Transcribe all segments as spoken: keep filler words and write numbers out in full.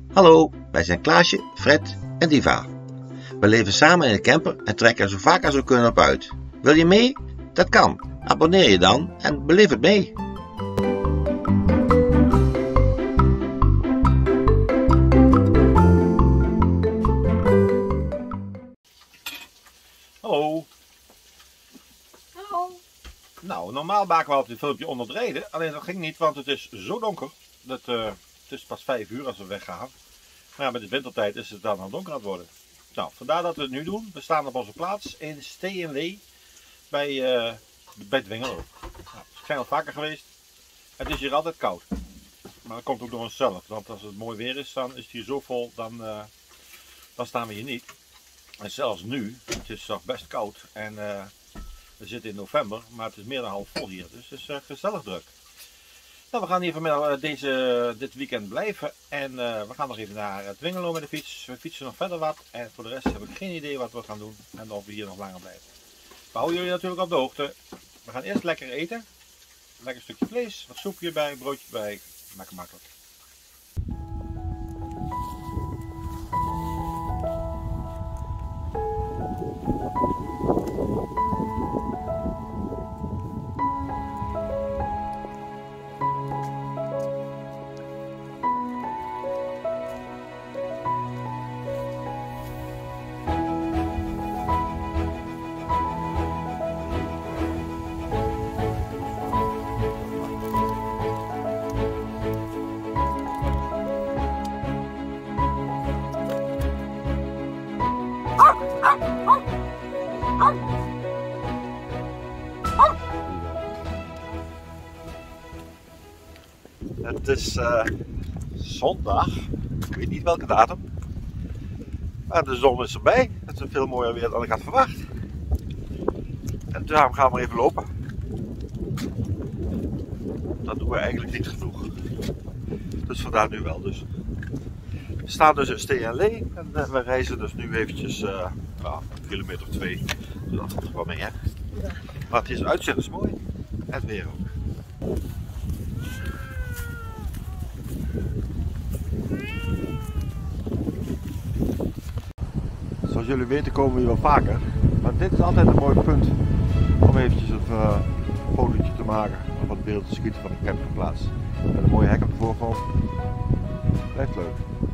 Hallo, wij zijn Klaasje, Fred en Diva. We leven samen in een camper en trekken er zo vaak als we kunnen op uit. Wil je mee? Dat kan. Abonneer je dan en beleef het mee. Hallo. Hallo. Nou, normaal maken we altijd dit filmpje onder het rijden. Alleen dat ging niet, want het is zo donker. Dat, uh, het is pas vijf uur als we weggaan. Maar ja, met de wintertijd is het dan al donker aan het worden. Nou, vandaar dat we het nu doen. We staan op onze plaats in Steenlee bij, uh, bij Dwingelo. Nou, we zijn al vaker geweest. Het is hier altijd koud. Maar dat komt ook door onszelf. Want als het mooi weer is, dan is het hier zo vol, dan, uh, dan staan we hier niet. En zelfs nu, het is nog best koud en uh, we zitten in november, maar het is meer dan half vol hier, dus het is uh, gezellig druk. Nou, we gaan hier vanmiddag uh, deze, dit weekend blijven en uh, we gaan nog even naar uh, Dwingelo met de fiets. We fietsen nog verder wat en voor de rest heb ik geen idee wat we gaan doen en of we hier nog langer blijven. We houden jullie natuurlijk op de hoogte. We gaan eerst lekker eten, lekker stukje vlees, wat soepje bij, broodje bij, lekker makkelijk. Het is uh, zondag, ik weet niet welke datum, maar de zon is erbij. Het is veel mooier weer dan ik had verwacht. En daarom gaan we even lopen. Dat doen we eigenlijk niet genoeg. Dus vandaar nu wel dus. We staan dus in Steenlee en uh, we reizen dus nu eventjes uh, nou, een kilometer of twee. Dus dat valt er wel mee, hè? Maar het is uitzicht is mooi en het weer ook. Zoals jullie weten komen we hier wel vaker, maar dit is altijd een mooi punt om eventjes een uh, fotootje te maken of wat beeld te schieten van de campingplaats. Met een mooie hek op de voorgrond. Blijft leuk.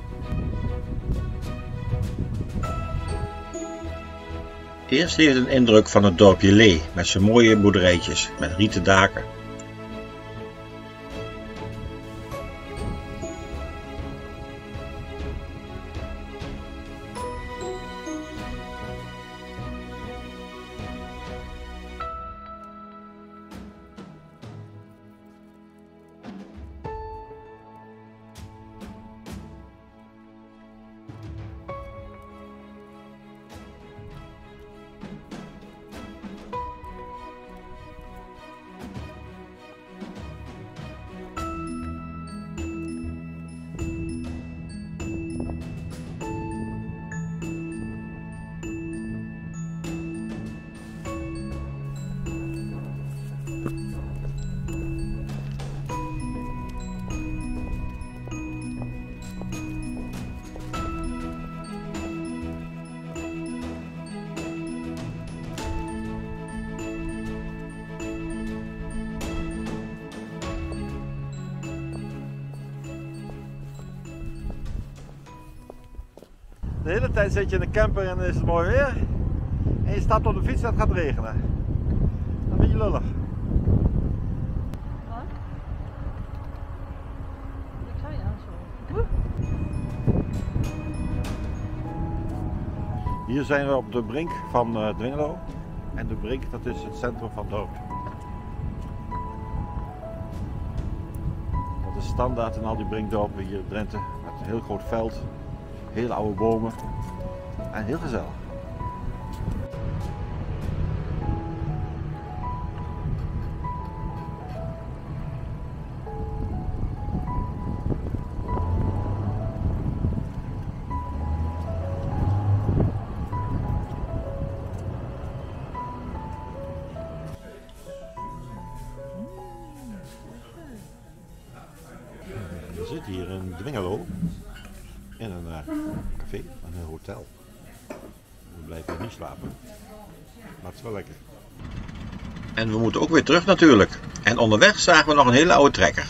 Eerst even een indruk van het dorpje Lee met zijn mooie boerderijtjes met rieten daken. De hele tijd zit je in de camper en is het mooi weer. En je stapt op de fiets en het gaat regenen. Dan ben je lullig. Wat? Ik zei ja zo. Hier zijn we op de brink van uh, Dwingelo. En de brink, dat is het centrum van het dorp. Dat is standaard in al die brinkdorpen hier in Drenthe. Met een heel groot veld, hele oude bomen en heel gezellig. We zitten hier in Dwingelo in een uh, café, een hotel. We blijven hier niet slapen, maar het is wel lekker. En we moeten ook weer terug natuurlijk. En onderweg zagen we nog een hele oude trekker.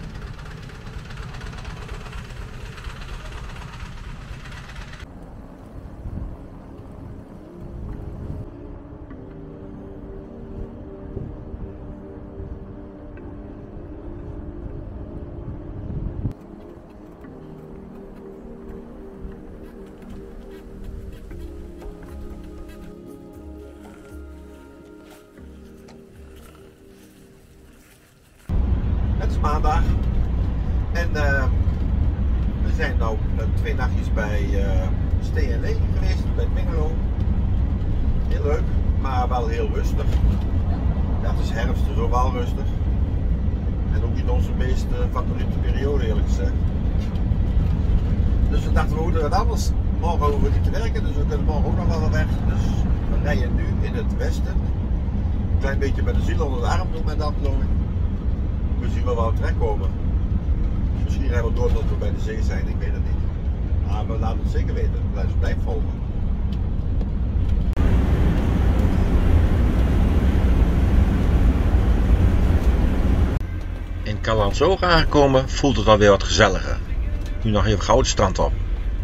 Het is maandag en uh, we zijn nu uh, twee nachtjes bij uh, Stay and Lay geweest, bij Pingelo. Heel leuk, maar wel heel rustig. Ja, het is herfst, dus ook wel rustig. En ook niet onze meest uh, favoriete periode eerlijk gezegd. Dus we dachten we moeten wat anders. Morgen hoeven we niet te werken, dus we kunnen morgen ook nog wel weg. Dus we rijden nu in het westen. Een klein beetje met de ziel onder de arm doen met dat geloof ik. We zien wel waar we terechtkomen. Misschien rijden we door tot we bij de zee zijn, ik weet het niet. Maar we laten het zeker weten, dus blijf volgen. In Callantsoog aangekomen voelt het alweer wat gezelliger. Nu nog even gauw het strand op.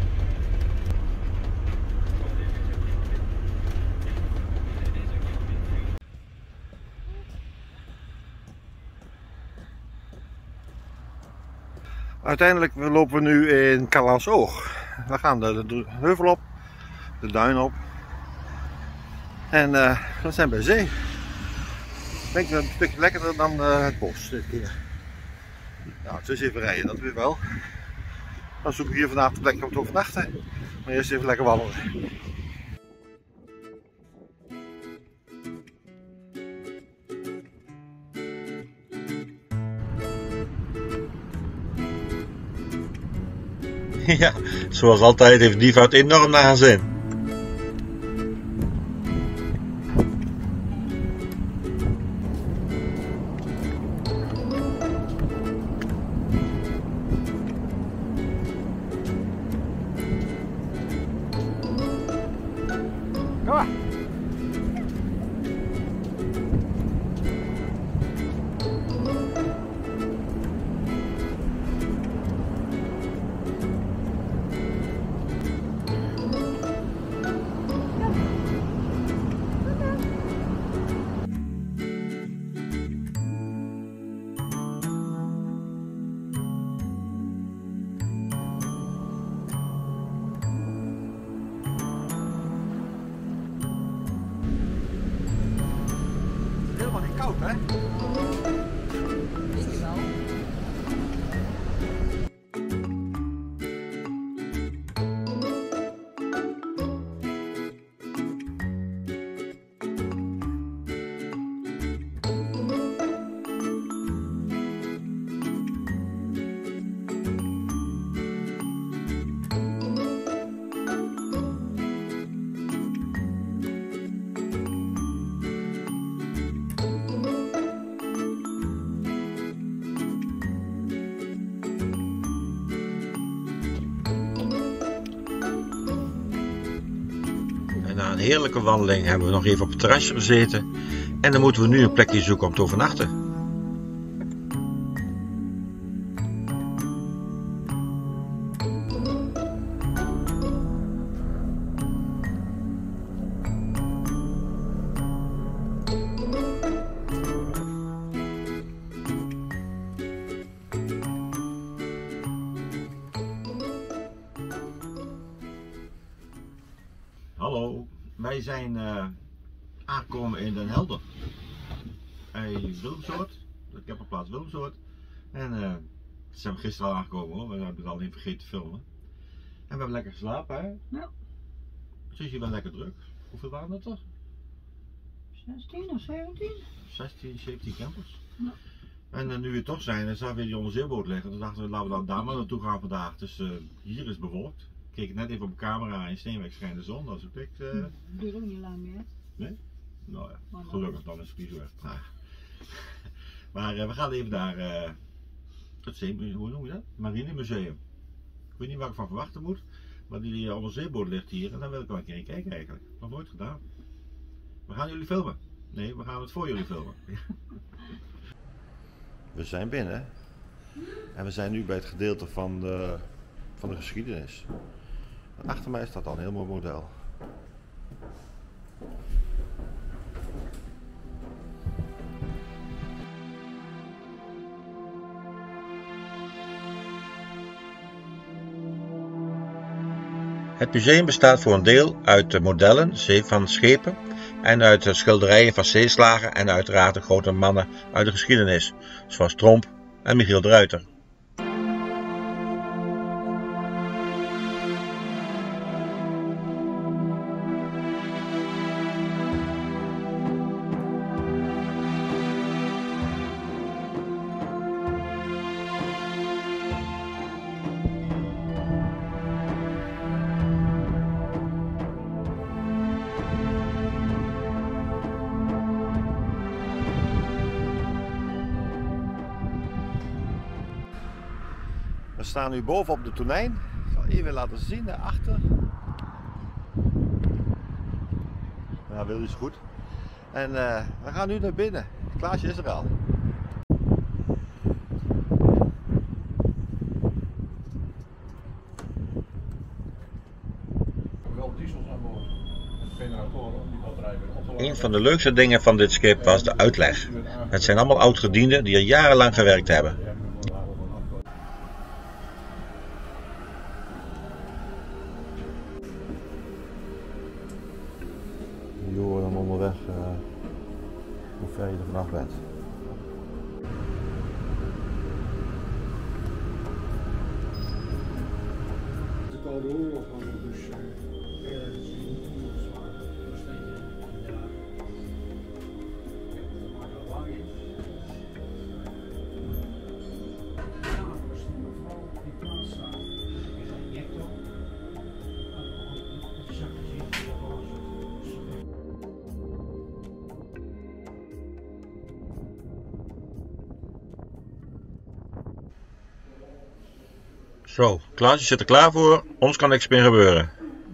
Uiteindelijk lopen we nu in Callantsoog. We gaan de, de heuvel op, de duin op. En uh, we zijn bij zee. Ik denk dat het een stukje lekkerder dan uh, het bos dit keer. Nou, het is even rijden, dat weer wel. Dan zoeken we hier vandaag de plek om te overnachten. Maar eerst even lekker wandelen. Ja, zoals altijd heeft Dievoud enorm naar haar zin. Kom maar. Helemaal niet koud, hè? Is die wel? En na een heerlijke wandeling hebben we nog even op het terrasje gezeten. En dan moeten we nu een plekje zoeken om te overnachten. Hallo, wij zijn uh, aangekomen in Den Helder. Bij Wilmsoort, de camperplaats Wilmsoort. En uh, we zijn gisteren al aangekomen hoor, we hebben het alleen vergeten te filmen. En we hebben lekker geslapen hè? Ja. Het is hier wel lekker druk. Hoeveel waren dat toch? zestien of zeventien? zestien, zeventien campers. Ja. En uh, nu we toch zijn, dan zagen we die onderzeeboot liggen. Toen dachten we, laten we dan daar maar naartoe gaan vandaag. Dus uh, hier is bewolkt. Ik keek net even op mijn camera, in Steenwijk schijnt de zon, dat is ook ik. Uh... Duurt ook niet lang meer. Nee? Nou ja, gelukkig, dan is het niet zo echt traag. Maar uh, we gaan even naar uh, het zee, hoe noem je dat? Marinemuseum. Ik weet niet waar ik van verwachten moet. Maar die onderzeeboot ligt hier en daar wil ik wel een keer in kijken eigenlijk. Nog nooit gedaan. We gaan jullie filmen. Nee, we gaan het voor jullie filmen. We zijn binnen. En we zijn nu bij het gedeelte van de, van de geschiedenis. En achter mij staat al een heel mooi model. Het museum bestaat voor een deel uit de modellen van schepen en uit de schilderijen van zeeslagen en uiteraard de grote mannen uit de geschiedenis, zoals Tromp en Michiel de Ruiter. We staan nu boven op de tonijn. Ik zal even laten zien daarachter. Nou, wil is goed. En uh, we gaan nu naar binnen. Klaasje is er al. Een van de leukste dingen van dit schip was de uitleg. Het zijn allemaal oud-gedienden die er jarenlang gewerkt hebben. Je hoort dan onderweg uh, hoe ver je er vanaf bent. De Koude Oorlog was het dus uh, Zo, Klaasje zit er klaar voor, ons kan niks meer gebeuren.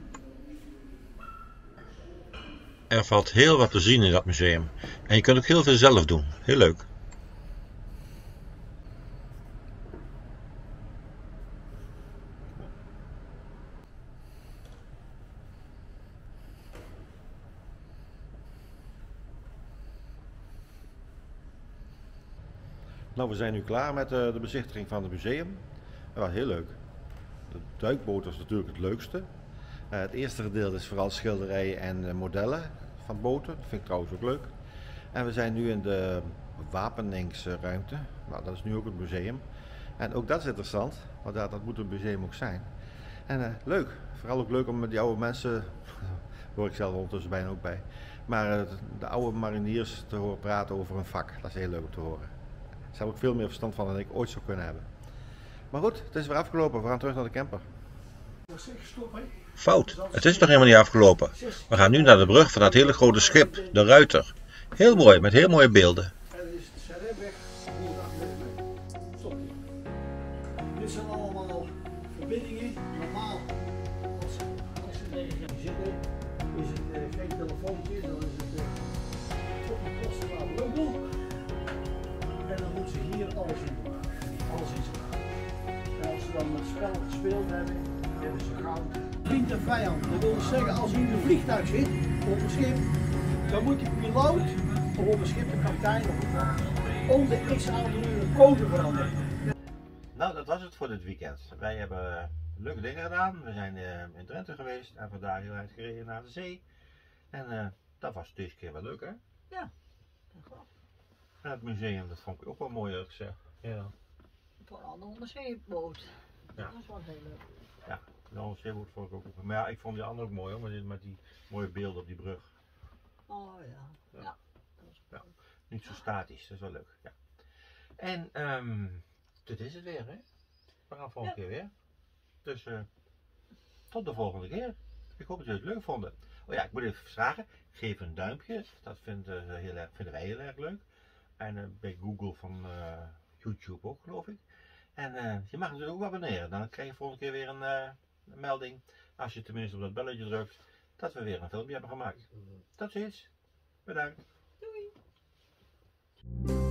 Er valt heel wat te zien in dat museum en je kunt ook heel veel zelf doen, heel leuk. Nou, we zijn nu klaar met uh, de bezichtiging van het museum. Dat was heel leuk. De duikboot was natuurlijk het leukste. Uh, het eerste gedeelte is vooral schilderijen en uh, modellen van boten. Dat vind ik trouwens ook leuk. En we zijn nu in de wapeningsruimte. Nou, dat is nu ook het museum. En ook dat is interessant, want dat, dat moet een museum ook zijn. En uh, leuk. Vooral ook leuk om met die oude mensen, daar hoor ik zelf ondertussen bijna ook bij, maar uh, de oude mariniers te horen praten over een vak. Dat is heel leuk om te horen. Ze hebben ook veel meer verstand van dan ik ooit zou kunnen hebben. Maar goed, het is weer afgelopen. We gaan terug naar de camper. Fout, het is nog helemaal niet afgelopen. We gaan nu naar de brug van dat hele grote schip, de Ruiter. Heel mooi, met heel mooie beelden. Dit zijn allemaal verbindingen. Normaal, als, als ze ergens zitten, is het uh, geen telefoontje, dan is het uh, op de kosten waar we en dan moet ze hier alles in doen. Alles in zijn en als ze dan het spel gespeeld hebben, hebben ze goud. Vriend en vijand. Dat wil dus zeggen, als u in een vliegtuig zit, op een schip, dan moet de piloot, of op een schip de kapitein, om de x aantal uur een code veranderen. Nou, dat was het voor dit weekend. Wij hebben leuke dingen gedaan. We zijn uh, in Drenthe geweest en vandaag heel erg gereden naar de zee. En uh, dat was deze keer wel leuk, hè? Ja, dat wel. En het museum, dat vond ik ook wel mooi uitgezegd. Ja. Vooral de onderzeeboot. Ja. Dat is wel heel leuk. Ja, de onderzeeboot vond ik ook. Maar ja, ik vond die andere ook mooi hoor, met die, met die mooie beelden op die brug. Oh ja, Ja. ja. Dat is Ja. Niet zo statisch, dat is wel leuk. Ja. En um, dit is het weer, hè? We gaan volgende ja. keer weer. Dus uh, tot de volgende keer. Ik hoop dat jullie het leuk vonden. Oh ja, ik moet even vragen. Geef een duimpje. Dat vinden, uh, heel erg, vinden wij heel erg leuk. En uh, bij Google van uh, YouTube ook, geloof ik. En uh, je mag natuurlijk ook abonneren. Dan krijg je volgende keer weer een, uh, een melding. Als je tenminste op dat belletje drukt. Dat we weer een filmpje hebben gemaakt. Tot ziens. Bedankt. Doei.